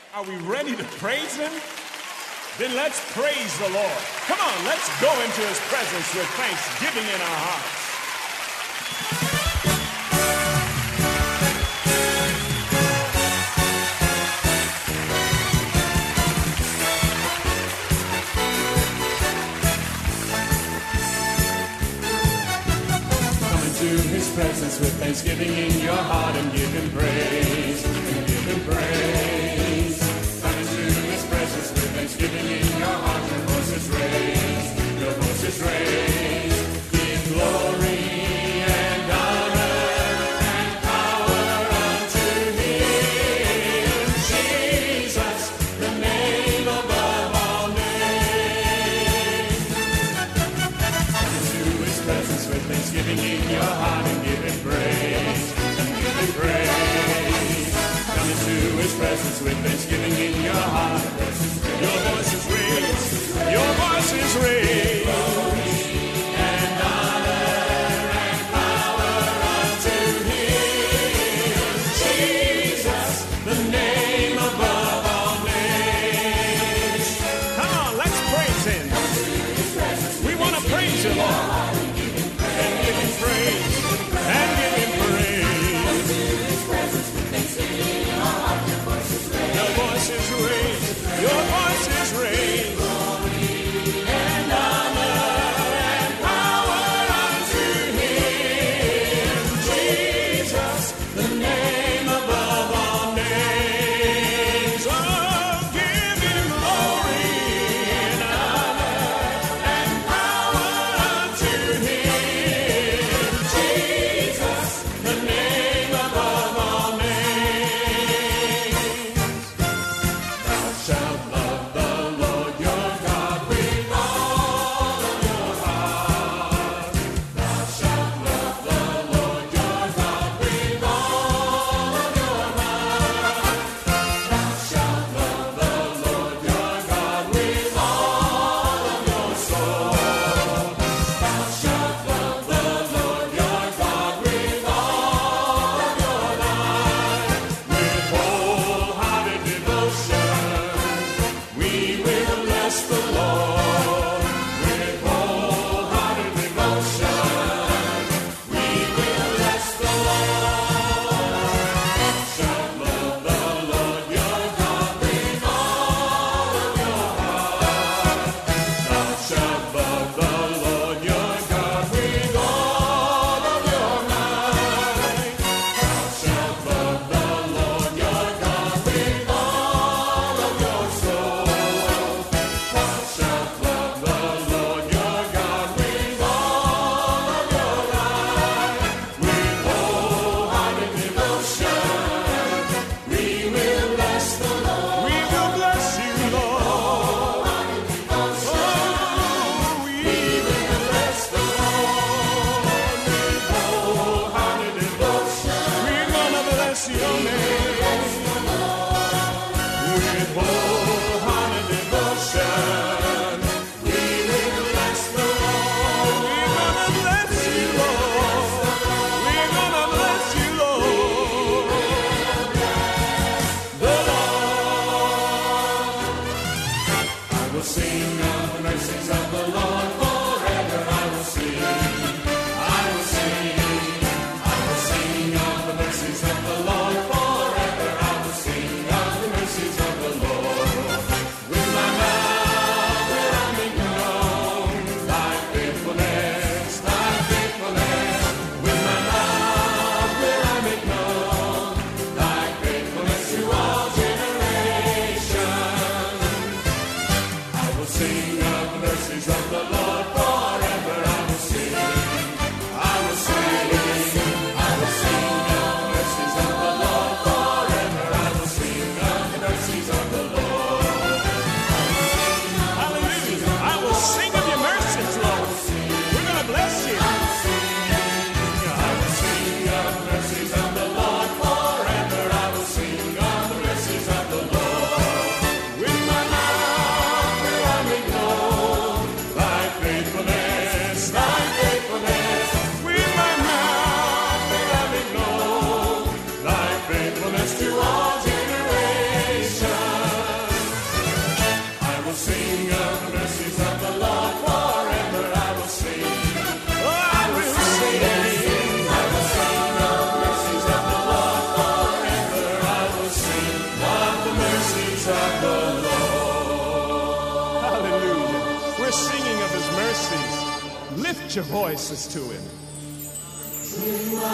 Are we ready to praise him? Then let's praise the Lord. Come on, let's go into his presence with thanksgiving in our hearts. Come into his presence with thanksgiving in your heart and give him praise. And give him praise. Come into his presence with thanksgiving in your heart. Your voice is raised. Your voice is raised. Give glory and honor and power unto him. Jesus, the name above all names. Come into his presence with thanksgiving in your heart and give him praise. And give him praise. Come into his presence with thanksgiving in your heart. Your voice is raised. Your voice is raised. And honor and power unto him. Jesus, the name above all names. Come on, let's praise him. We want to praise you, Lord. And give him praise. And give him praise. Your voice is raised. Your voice is raised. And your voices to him. In my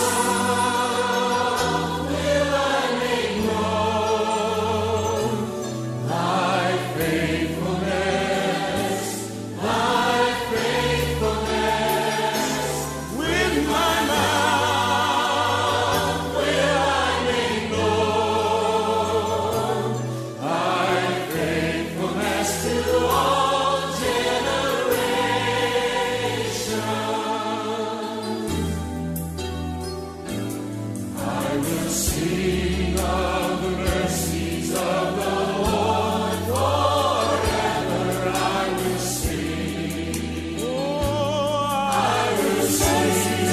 mouth will I make known thy faithfulness, thy faithfulness. With my mouth will I make known thy faithfulness to all generations. I will sing of the mercies of the Lord forever. I will sing. Oh, I will sing.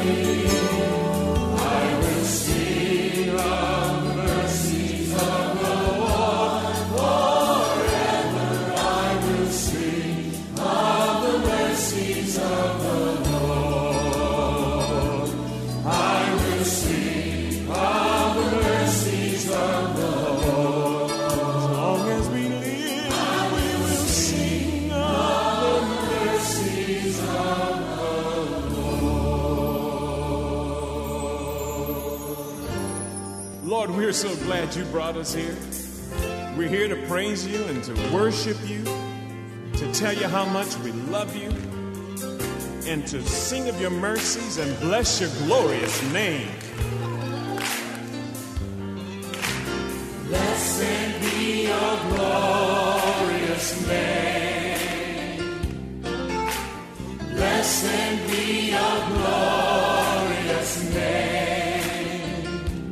I will sing of the mercies of the Lord forever. I will sing of the mercies of the Lord. I will sing of the mercies of the Lord. As long as we live, we will sing of the mercies of the Lord. Lord, we're so glad you brought us here. We're here to praise you and to worship you, to tell you how much we love you, and to sing of your mercies and bless your glorious name. Blessed be your glorious name. Blessed be your glorious name,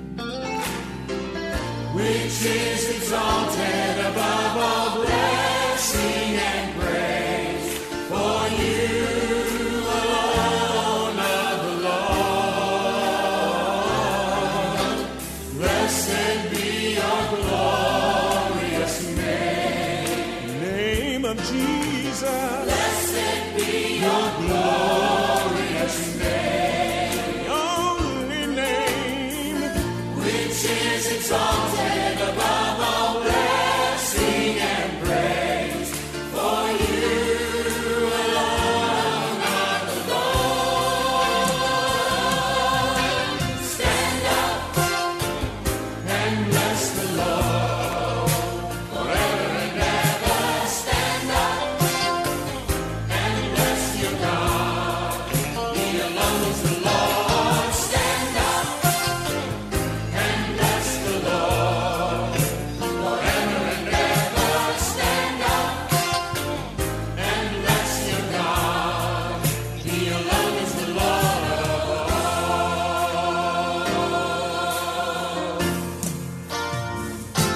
which is exalted above all blessing and praise. For you alone are the Lord. Blessed be your glorious name. Name of Jesus, Blessed be your glorious name, the only name. which is exalted above all blessing and praise. For you alone are the Lord. Stand up and bless the Lord forever and ever. Stand up and bless your God. He alone is the Lord. Stand up and bless the Lord forever and ever. Stand up and bless your God. He alone is the Lord of all.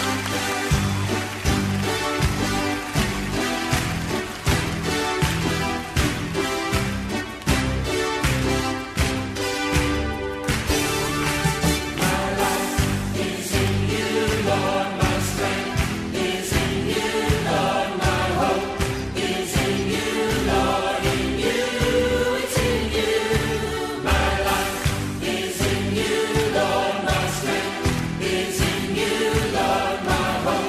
is in you, Lord, my hope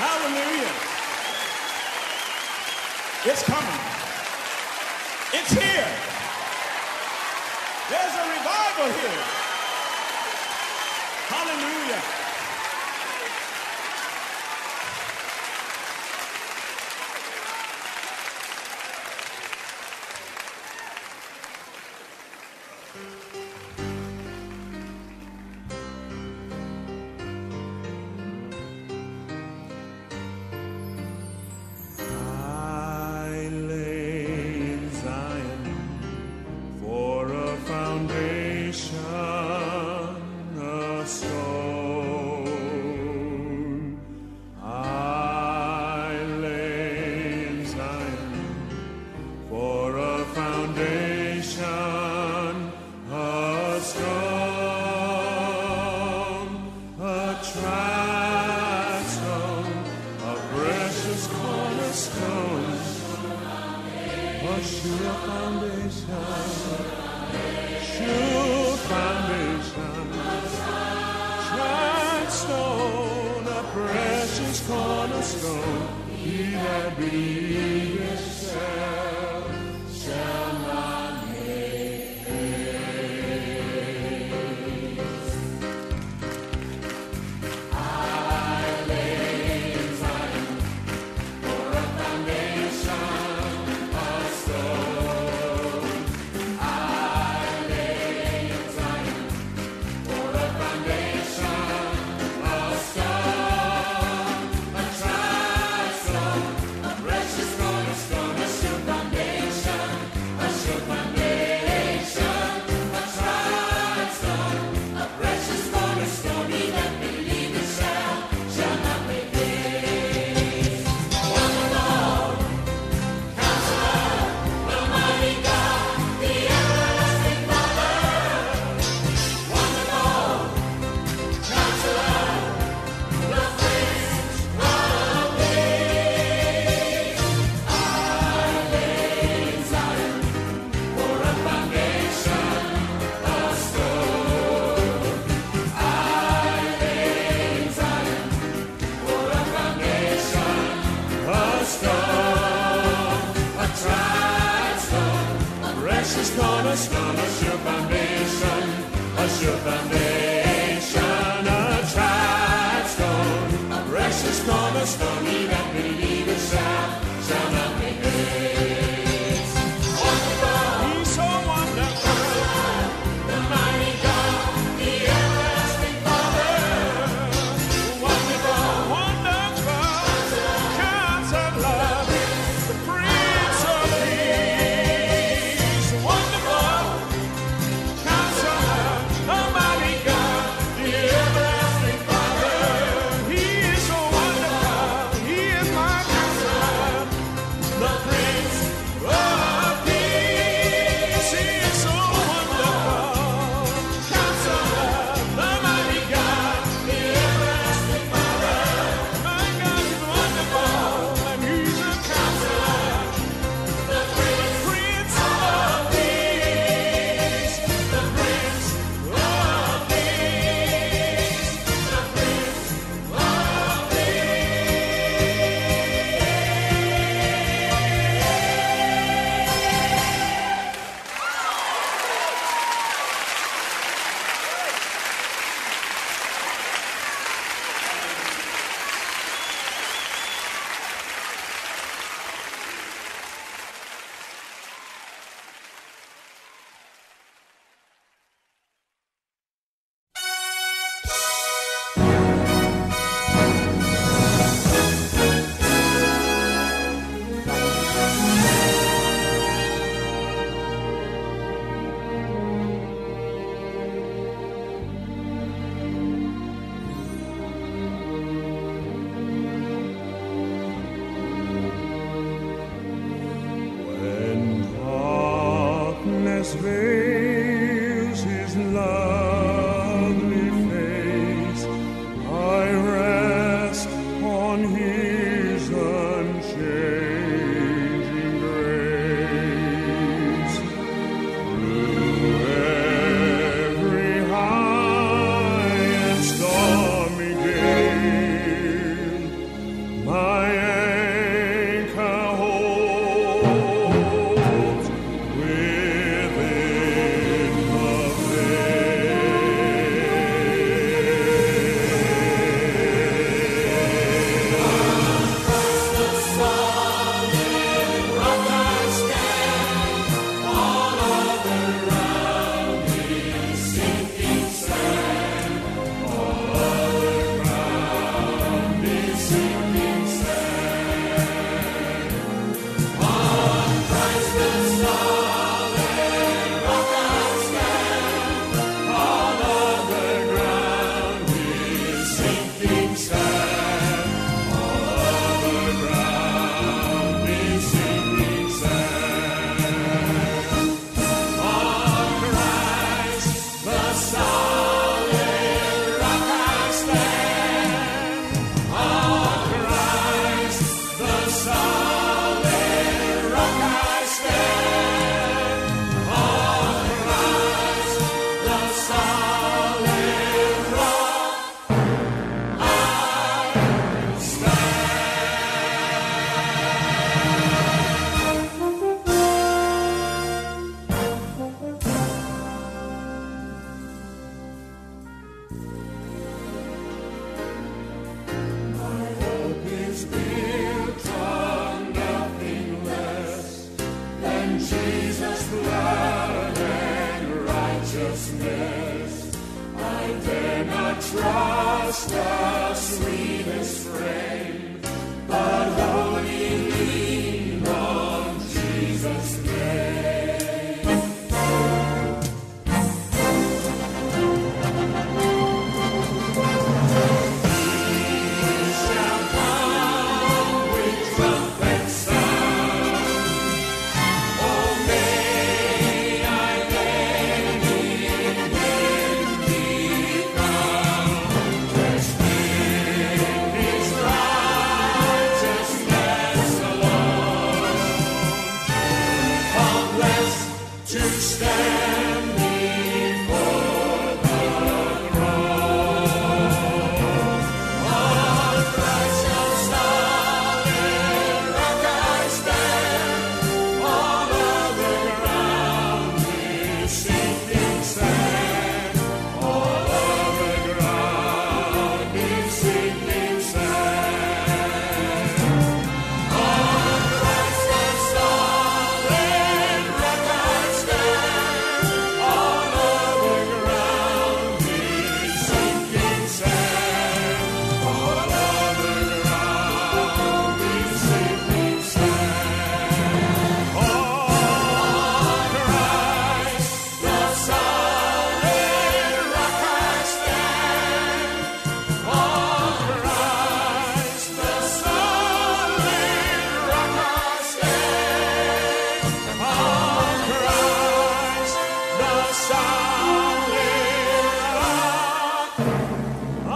Hallelujah. It's coming. It's here. There's a revival here. Hallelujah. dare not trust the sweetest frame, but wholly lean on Jesus' name. He shall come with trumpet sound. Oh, may I then in Him be found, dressed in His righteousness alone, faultless to stand before the throne. On Christ our solid rock I stand, all other ground is sinking sand, all other ground is sinking sand. On Christ our solid rock I stand, all other ground is sinking sand, all other ground is sinking sand. On Christ the solid rock I stand, on Christ the solid rock I stand, on Christ the solid rock I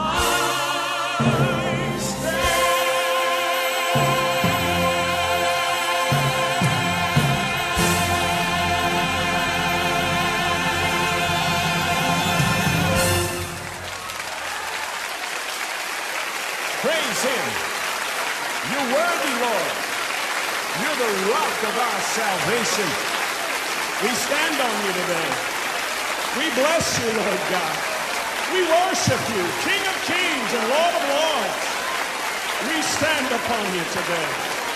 Praise Him. You're worthy, Lord. You're the rock of our salvation. We stand on you today. We bless you, Lord God. We worship you, King of kings and Lord of lords. We stand upon you today.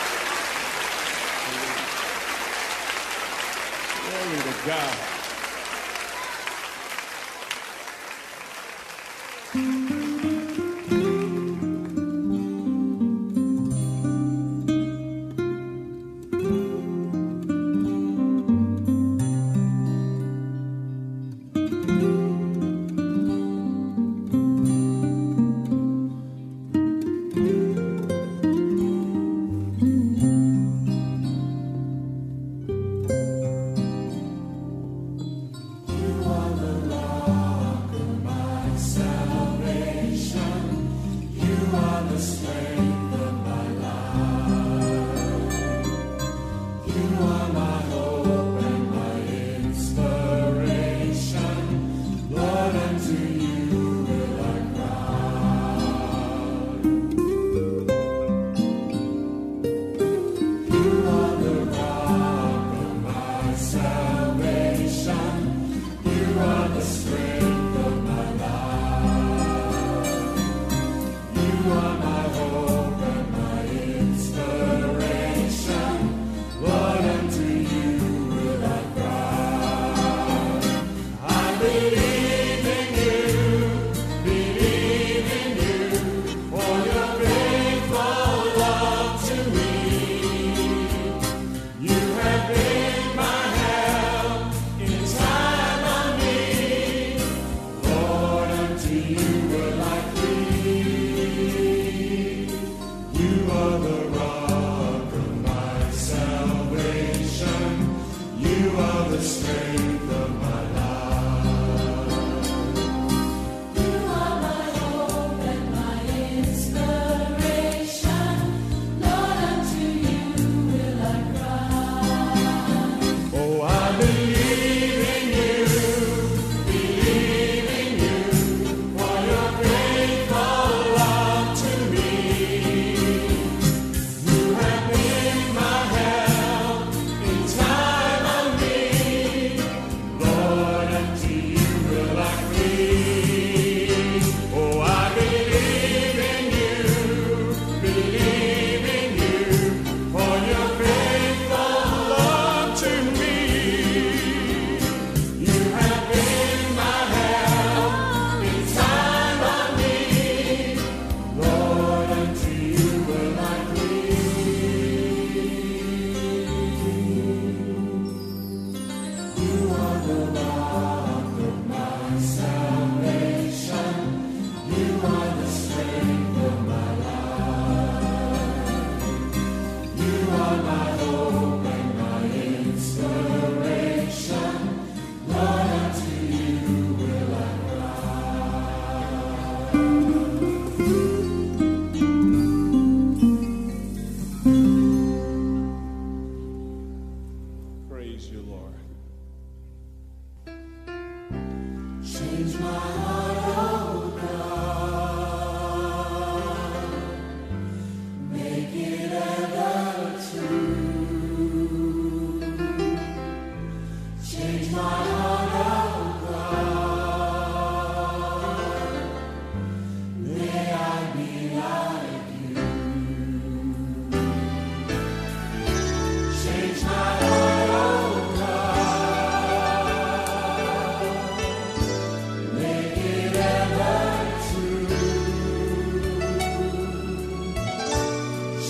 Glory to God.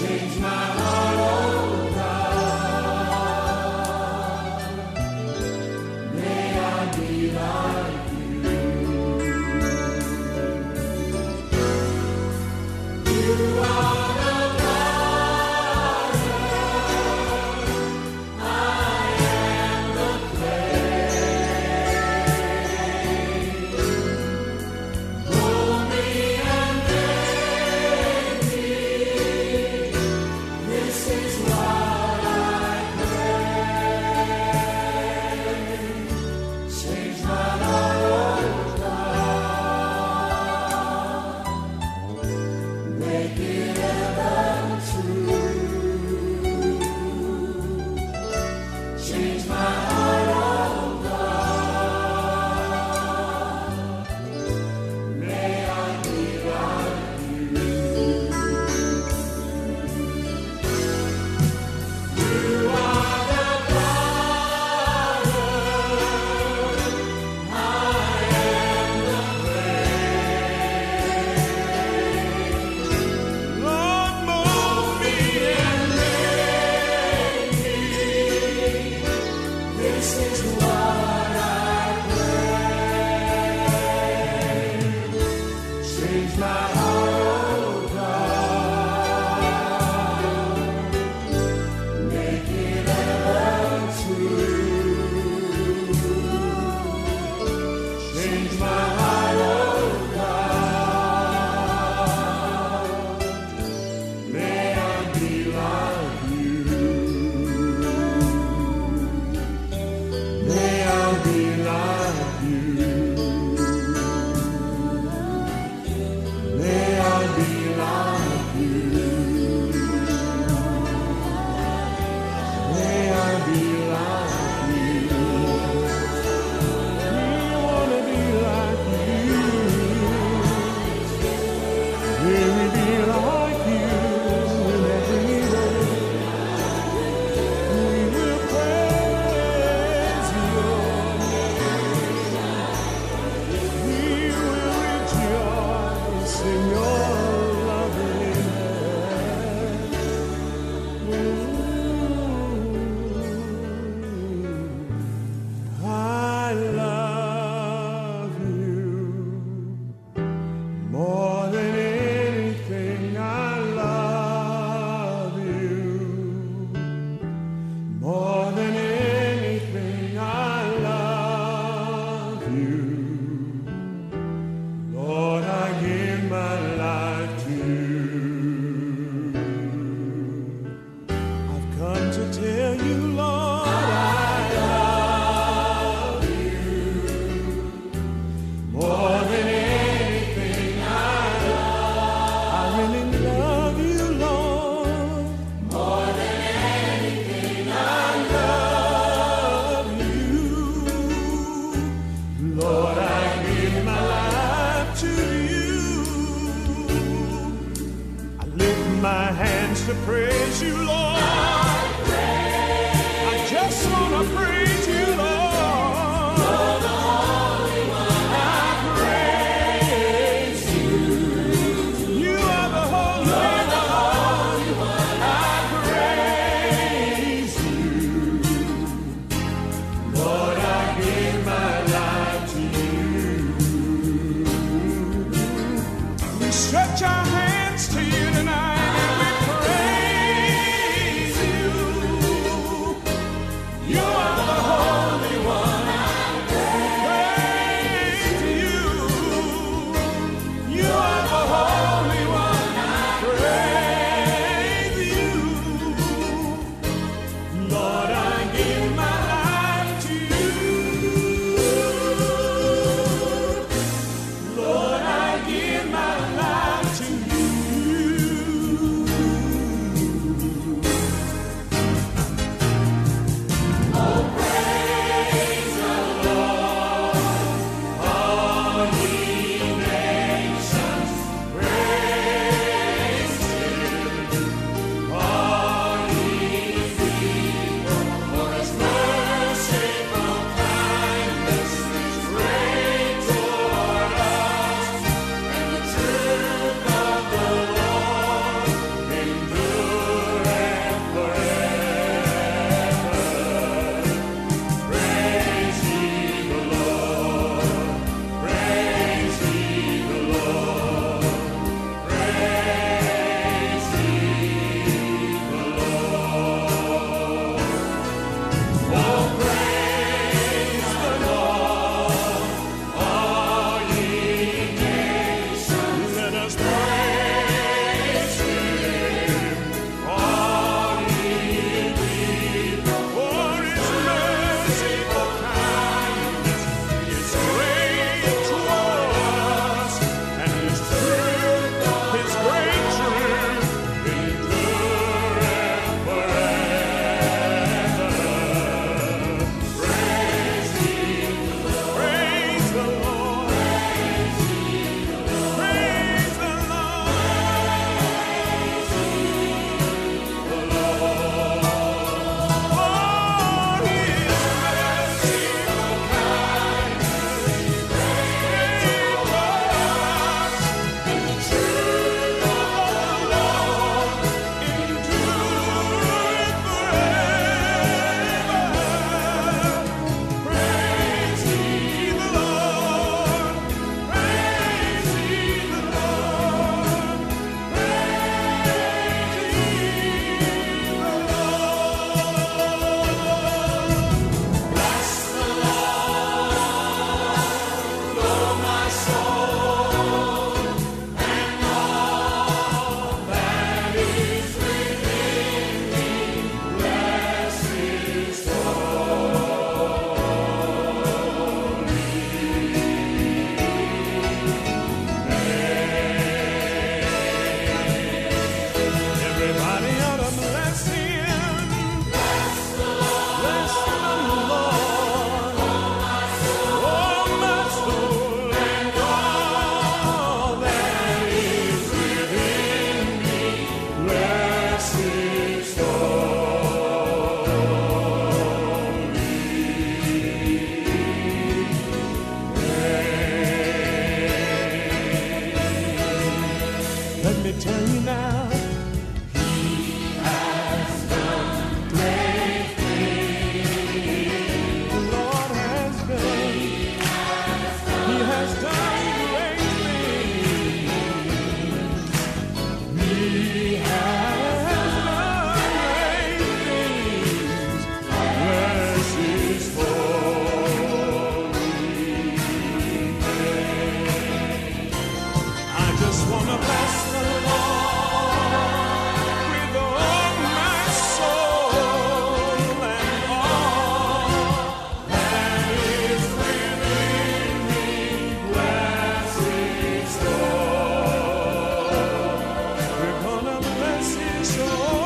to praise you, Lord. I just want to praise you, Lord. You're the Holy One. I praise you. You are the Holy One. I praise you. Lord, I give my life to you. We stretch our hands to you tonight. We praise you. Let me tell you now, He has done great things. The Lord has done. He has done great things. He has done great things. Bless His holy name. I just want to bless the with all my soul and all that is within me. Bless His soul. We're gonna bless His soul.